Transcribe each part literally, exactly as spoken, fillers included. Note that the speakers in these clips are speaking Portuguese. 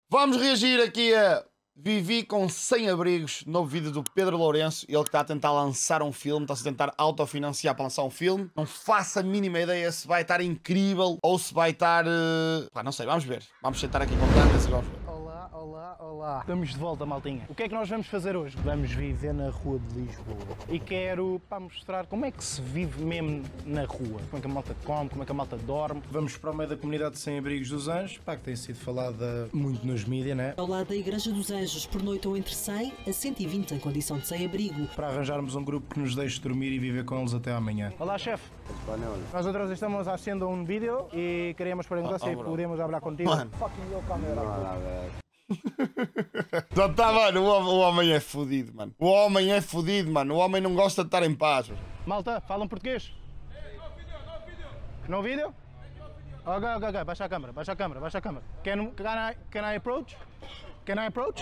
Vamos reagir aqui a Vivi com sem-abrigos, novo vídeo do Pedro Lourenço. Ele que está a tentar lançar um filme, está-se a tentar autofinanciar para lançar um filme. Não faço a mínima ideia se vai estar incrível ou se vai estar... Uh... Pá, não sei, vamos ver. Vamos sentar aqui com câmeras e vamos ver. Olá, olá, olá. Estamos de volta, maltinha. O que é que nós vamos fazer hoje? Vamos viver na rua de Lisboa. E quero, para mostrar como é que se vive mesmo na rua. Como é que a malta come, como é que a malta dorme. Vamos para o meio da comunidade de sem-abrigos dos Anjos, pá, que tem sido falada muito nos mídias, né? Ao lado da Igreja dos Anjos, pernoitam entre cem a cento e vinte em condição de sem-abrigo. Para arranjarmos um grupo que nos deixe dormir e viver com eles até amanhã. Olá, chefe. Nosotros estamos haciendo un vídeo y queríamos preguntar Ah, si ah, bro. podemos hablar contigo. Mano. Fucking yo, camera. Já está, mano. O homem, o homem é fodido, mano. O homem é fodido, mano. O homem não gosta de estar em paz. Malta, falam português? No vídeo? Ok, ok, ok. Baixa a câmera, baixa a câmera, baixa a câmera. Can, can, I, can I approach? Can I approach?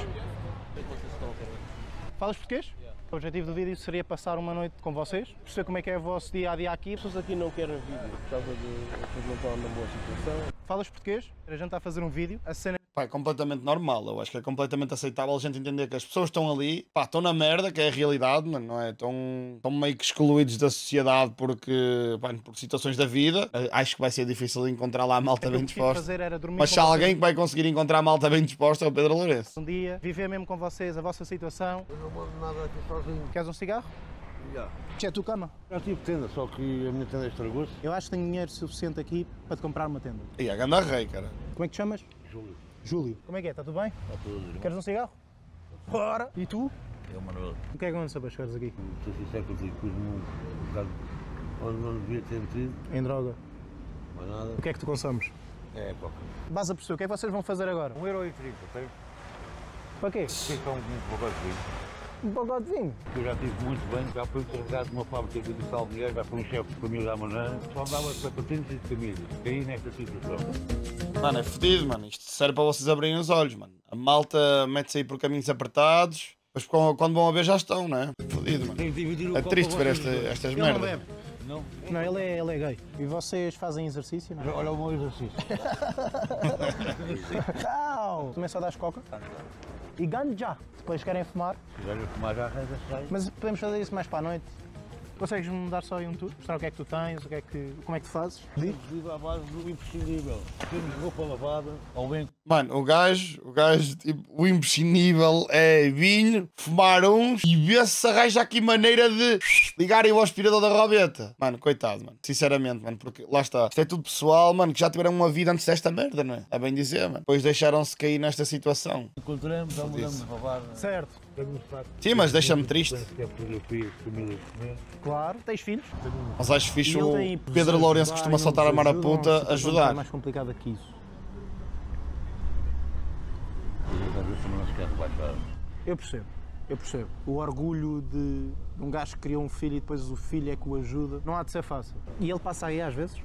Falas português? O objetivo do vídeo seria passar uma noite com vocês, perceber como é que é o vosso dia a dia aqui. As pessoas aqui não querem vídeo por causa de vocês não estão numa boa situação. Falas português? A gente está a fazer um vídeo, a cena. Pá, é completamente normal. Eu acho que é completamente aceitável a gente entender que as pessoas estão ali, pá, estão na merda, que é a realidade, mano, não é? Estão, estão meio que excluídos da sociedade porque, pá, por situações da vida. Acho que vai ser difícil encontrar lá a malta bem Aquilo que quis disposta. fazer era dormir Mas com se há alguém vocês que vai conseguir encontrar a malta bem disposta é o Pedro Lourenço. um dia, viver mesmo com vocês a vossa situação. Eu não mando nada aqui sozinho. Queres um cigarro? Já. Isto é a tua cama. Já tive tenda, só que a minha tenda estragou-se. Eu acho que tenho dinheiro suficiente aqui para te comprar uma tenda. E a ganda rei, cara. Como é que te chamas? Júlio, Júlio. Como é que é? Está tudo bem? está tudo irmão. Queres um cigarro? Bora! E tu? É o Manuel. O que é que aconteceu para chegares aqui? Estou sincero contigo, pus-me um bocado onde não devia ter metido, Em droga. mais nada. O que é que tu consomes? É, pá. Vais a perceber, o que é que vocês vão fazer agora? Um euro e trinta, tem? Para quê? Fica um, um pacote de vinho. Um pacote de vinho. Eu já estive muito bem, já fui encarregado de uma fábrica de Salgueiro, já fui um chefe de família da manhã. Só andava para patentes e de família. Caí nesta situação. Mano, é fodido, mano. Isto serve para vocês abrirem os olhos, mano. A malta mete-se aí por caminhos apertados, mas quando vão a ver já estão, não é? Fodido, mano. Tem que dividir o É copo triste para ver vocês esta, dois. estas Ele não merdas. bebe. Não? Não, ele é, ele é gay. E vocês fazem exercício, não é? Olha o meu exercício. Tchau! Começa a dar coca. E ganja. Depois querem fumar. Se quiserem fumar já arranja sai. Mas podemos fazer isso mais para a noite. Consegues-me dar só aí um tour? Mostrar o que é que tu tens, o que é que, como é que tu fazes? Diz. Vive à base do imprescindível. Temos roupa lavada, ao bem. Mano, o gajo, o gajo, tipo, o imprescindível é vinho, fumar uns e ver se arranja aqui maneira de ligarem o aspirador da robeta. Mano, coitado, mano. Sinceramente, mano, porque lá está. Isto é tudo pessoal, mano, que já tiveram uma vida antes desta merda, não é? É bem dizer, mano. Depois deixaram-se cair nesta situação. Encontramos, já mudamos de roubar. Certo. Sim, mas deixa-me triste. Que é fotografia, família, comer. Claro. Tens filhos? Mas acho fixe E o ele tem Pedro Lourenço que costuma soltar a ajudar, maraputa não, não, ajudar. É mais complicado que isso. E às vezes também não se quer rebaixar. Eu percebo. Eu percebo. O orgulho de um gajo que criou um filho e depois o filho é que o ajuda. Não há de ser fácil. E ele passa aí às vezes?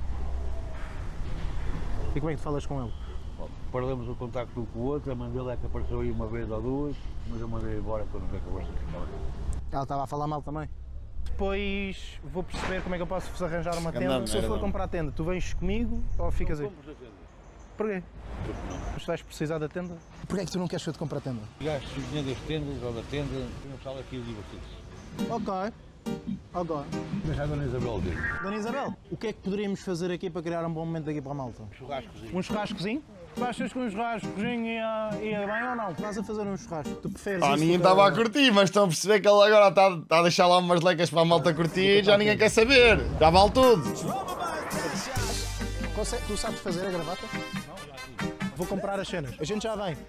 E como é que tu falas com ele? Bom, perdemos o contacto um com o outro, a mãe dele é que apareceu aí uma vez ou duas, mas eu mandei embora quando não quer que eu gosto de ficar aqui. Ela estava a falar mal também. Depois vou perceber como é que eu posso vos arranjar uma Ganda tenda. Se eu for merda. comprar a tenda, tu vens comigo ou ficas aí? Compras a tenda. Porquê? Porque não. Mas tu vais precisar da tenda? Porquê é que tu não queres que eu te compre a tenda? Gasto o dinheiro das tendas ou da tenda, tem um pessoal aqui divertido-se. Ok. Ok. Mas a Dona Isabel dele. Dona Isabel, o que é que poderíamos fazer aqui para criar um bom momento aqui para a malta? Churrascozinho. Um churrascozinho? Tu achas que um churrascozinho ia, ia bem ou não? Estás a fazer um churrasco, tu preferes Ah, isso ninguém do que- estava a curtir, mas estão a perceber que ele agora está, está a deixar lá umas lecas para a malta curtir e já ninguém quer saber. Já vale tudo. Consegue- Tu sabes fazer a gravata? Vou comprar as cenas. A gente já vem.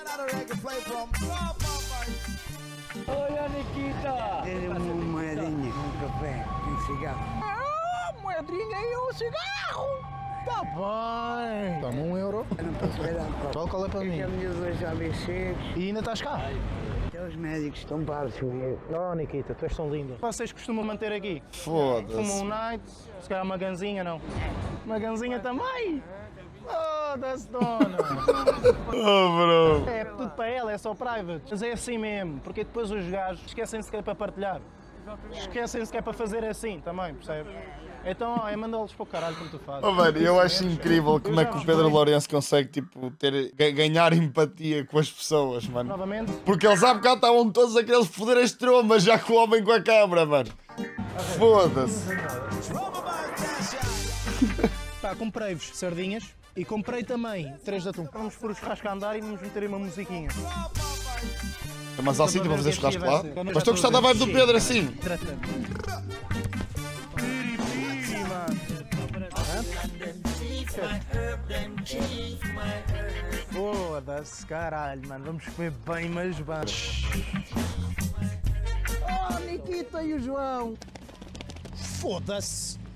Olha, Nikita! Tem uma moedinha com café, com cigarro. Ah, moedinha e um cigarro! Tá bem. Toma um euro. Eu não posso ver a copa. Qual, qual é para mim? Já me dois A B Cs. E ainda estás cá? Até os médicos estão parados comigo. Oh, Nikita, tu és tão linda. Vocês costumam manter aqui? Fumam um Foda-se. night, se calhar uma ganzinha, não? Uma ganzinha também? Foda-se, dona! Oh, bro. É tudo para ela, é só private. Mas é assim mesmo, porque depois os gajos esquecem-se que é para partilhar. Esquecem-se que é para fazer assim também, percebes? Então, ó, é mandá-los para o caralho como tu fazes. Oh, mano, eu acho incrível como é que o Pedro Lourenço consegue, tipo, ter, ga- ganhar empatia com as pessoas, mano. Novamente. Porque eles há bocado estavam todos aqueles foderes trombas já com o homem com a câmara, mano. Foda-se. Pá, comprei-vos sardinhas e comprei também três de atum. Vamos pôr os churrascos a andar e vamos meter aí uma musiquinha. Mas ao sítio para fazer churrasco lá. Mas estou a gostar da vibe do Pedro assim. Foda-se, caralho, mano. Vamos comer bem, mas bem. Oh, Nikita e o João. Foda-se.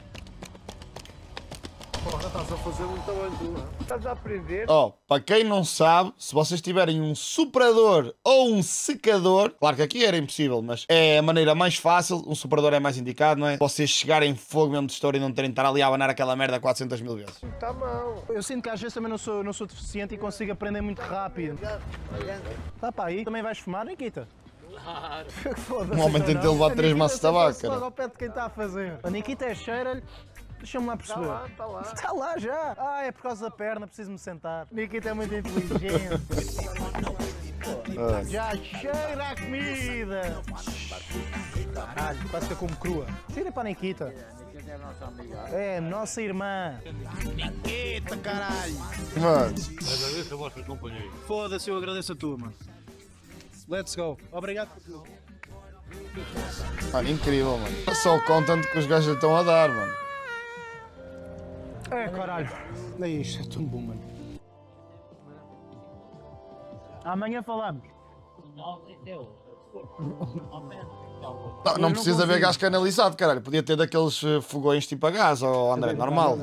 Porra, estás a fazer muito bem tu, não? Estás a aprender? Ó, para quem não sabe, se vocês tiverem um soprador ou um secador, claro que aqui era impossível, mas é a maneira mais fácil, um soprador é mais indicado, não é? Vocês chegarem fogo mesmo de estouro e não terem de estar ali a abanar aquela merda quatrocentas mil vezes. Está mal. Eu sinto que às vezes também não sou, não sou deficiente e consigo aprender muito rápido. Tá para aí. Também vais fumar, Nikita? Claro. Um homem tem de ter levado três maços de tabaco, cara. Logo ao pé de quem está a fazer. A Nikita é cheira-lhe. Deixa-me lá perceber. Está lá, está lá. Está lá já. Ah, é por causa da perna, preciso-me sentar. Nikita é muito inteligente. Já cheira a comida. Caralho, quase que eu como crua. Tira para a Nikita. É, nossa irmã. Nikita, caralho. Mano, Agradeço a vossa companhia. Foda-se, eu agradeço a tua, mano. Let's go. Obrigado por tudo. mano, incrível, mano. Só o content que os gajos lhe estão a dar, mano. É, caralho. É isto, é tão bom, mano. Amanhã falamos. Não, não precisa haver gás canalizado, caralho. Podia ter daqueles eh, fogões tipo a gás, ou André, normal.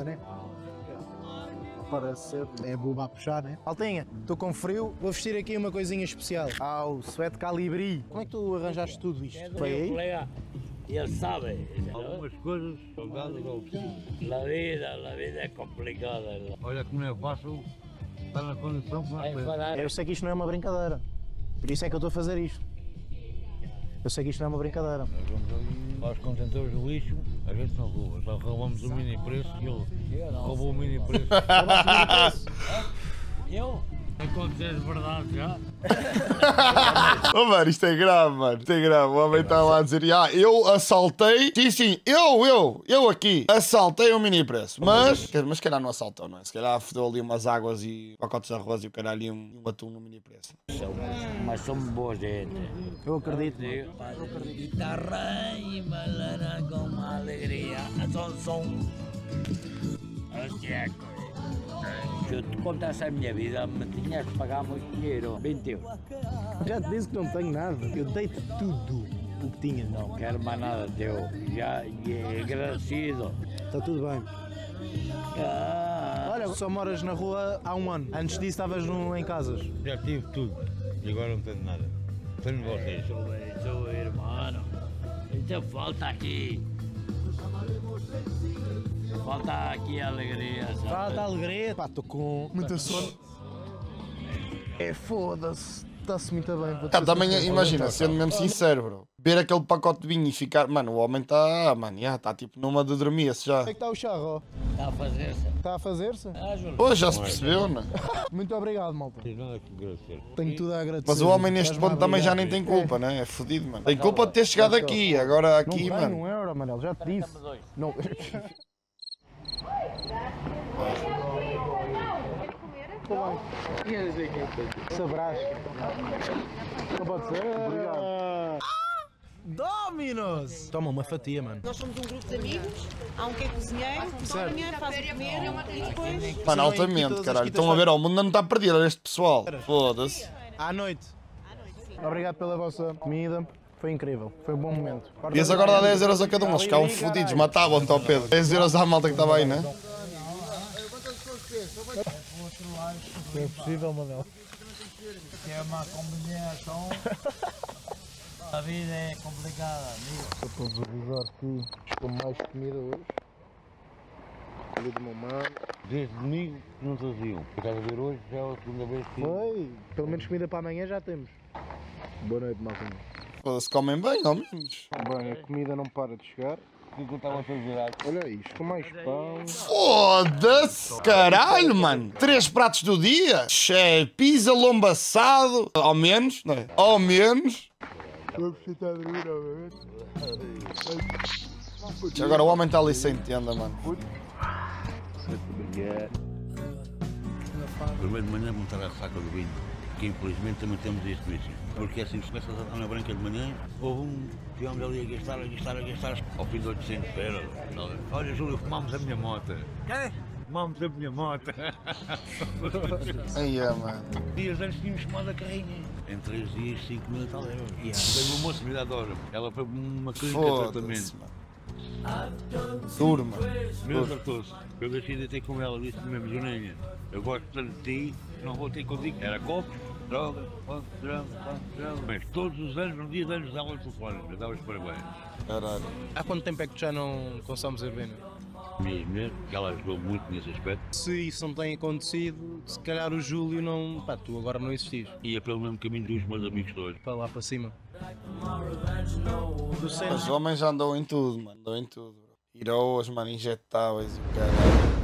Parece ser. É boba a puxar, né? Altinha, estou com frio, vou vestir aqui uma coisinha especial. Ah, o suéte Calibri. Como é que tu arranjaste tudo isto? Foi aí? Colega, él sabe. ¿no? Algumas coisas são dadas ao destino. La vida, la vida es complicada. ¿no? Olha que não é fácil estar na condição que nós Hay temos. para- Eu sei que isto não é uma brincadeira. Por isso é que eu estou a fazer isto. Eu sei que isto não é uma brincadeira. Nós vamos ali aos contentores do lixo, a gente não rouba, só roubamos o mini preço e ele roubou o mini preço. Eu? Enquanto és verdade já. Oh, mano, isto é grave, mano. Isto é grave. O homem está lá a dizer, ah, eu assaltei. Sim, sim, eu, eu, eu aqui. Assaltei um mini preço. Mas, mas se calhar não assaltou, não é? Se calhar fodeu ali umas águas e pacotes de arroz e o caralho e um, um atum no mini preço. Mas somos boa gente. Eu acredito. Guitarra e bailará com uma alegria. Som, som. Hostia, se eu te contasse a minha vida, me tinhas que pagar muito dinheiro. vinte euros. Já te disse que não tenho nada. Eu dei-te tudo o que tinha. Não quero mais nada teu. Já e agradecido. Está tudo bem. Ah, Olha, só moras na rua há um ano. Antes disso estavas no- em casas. Já tive tudo e agora não tenho nada. Tenho vocês. Isso, isso, hermano. Isso falta aqui. Falta aqui a alegria, sabe? Falta alegria. Pá, estou com muita sono. É foda-se. Está-se muito bem. vou-te Cara, ser também sincero. imagina, sendo mesmo sincero, bro. Beber aquele pacote de vinho e ficar. Mano, o homem está. Mano, já está tipo numa de dormir-se já. Como é que está o charro? Está a fazer-se. Está a fazer-se? Ah, Júlio. Pois, já se percebeu, né? Muito obrigado, malta. Não tenho nada que agradecer. Tenho tudo a agradecer. Mas o homem neste Estás-me a ponto também já obrigar. nem tem culpa, né? É fodido, mano. Tem culpa de ter chegado aqui. Agora aqui, Não tem mano. um euro, Manel, já te disse. dois. Não. Sabrás. Não pode ser. Obrigado. Dominos! Toma uma fatia, mano. Nós somos um grupo de amigos, há um que é cozinheiro, toma dinheiro, faz o comer e depois. Mano, altamente, caralho. Estão a ver, ó, o mundo ainda não está perdido, olha este pessoal. Foda-se. À noite. Obrigado pela vossa comida. Foi incrível. Foi um bom momento. Ias agora dar dez euros a cada um, eles ficavam fodidos, matavam-te ao Pedro. dez euros à malta que estava aí, né? Não é possível, Manel. É uma combinação. A vida é complicada, amigo. Só para vos avisar que estou mais comida hoje. Comida do meu mano. Desde domingo que não traziam. Estás a ver hoje, já é a segunda vez que. Foi. Pelo menos comida para amanhã já temos. Boa noite, malta. Foda-se, comem bem, ao menos. Bem, a comida não para de chegar. que eu estava a fazer. Olha isto, com mais pão. Foda-se! Caralho, mano! Três pratos do dia? Che, pizza, lombo assado. Ao menos, não é? Ao menos. Agora o homem está ali sem tenda, mano. Primeiro de manhã vamos estar a ressaca do vinho, que infelizmente também temos este vício. Porque assim, se começas a estar na branca de manhã, houve um, tivemos ali a gastar, a gastar, a gastar, ao fim de oitocentos euros. Olha, Júlio, fumámos a minha moto. Quê? Fumámos a minha moto. Aí é, mano. Dias antes tínhamos fumado a carrinha. Em três dias, cinco mil e tal euros. E veio uma moça me dar hora. Ela foi uma clínica de tratamento. Foda-se, mano. Duro, mano. Meu tratou-se. Eu deixei de ter com ela, disse mesmo, Juninha, eu gosto tanto de ti, não vou ter contigo. Era copos, droga, ponto, droga, ponto, droga. Mas todos os anos, no dia de anos, dava-lhe telefone, eu dava os parabéns. Caralho. Há quanto tempo é que tu já não consomes heroína? Minha mulher, que ela ajudou muito nesse aspecto, Se isso não tem acontecido, se calhar o Júlio não. Pá, tu agora não existis. ia pelo mesmo caminho dos meus amigos todos. Para lá para cima. Tu Os sentes. homens já andam em tudo, mano. Andam em tudo. Bro. Heroes, mano, injetáveis e o caralho.